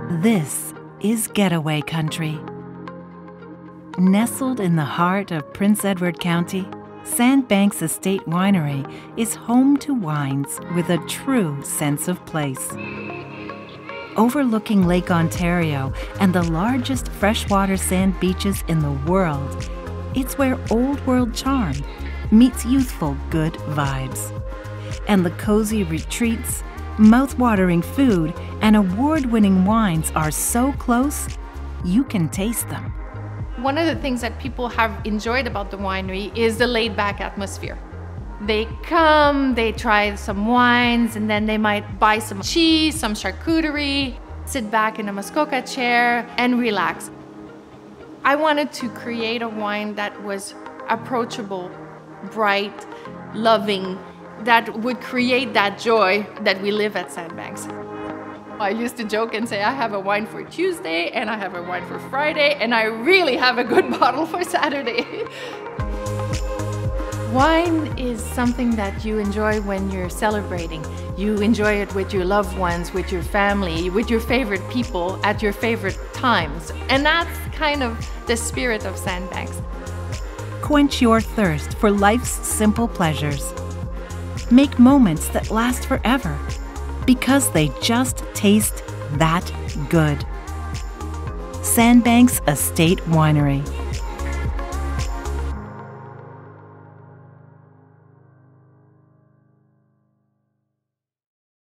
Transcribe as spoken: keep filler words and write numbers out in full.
This is Getaway Country. Nestled in the heart of Prince Edward County, Sandbanks Estate Winery is home to wines with a true sense of place. Overlooking Lake Ontario and the largest freshwater sand beaches in the world, it's where old-world charm meets youthful good vibes. And the cozy retreats, mouth-watering food, and award-winning wines are so close, you can taste them. One of the things that people have enjoyed about the winery is the laid-back atmosphere. They come, they try some wines, and then they might buy some cheese, some charcuterie, sit back in a Muskoka chair, and relax. I wanted to create a wine that was approachable, bright, loving, that would create that joy that we live at Sandbanks. I used to joke and say I have a wine for Tuesday and I have a wine for Friday and I really have a good bottle for Saturday. Wine is something that you enjoy when you're celebrating. You enjoy it with your loved ones, with your family, with your favorite people at your favorite times. And that's kind of the spirit of Sandbanks. Quench your thirst for life's simple pleasures. Make moments that last forever because they just taste that good. Sandbanks Estate Winery.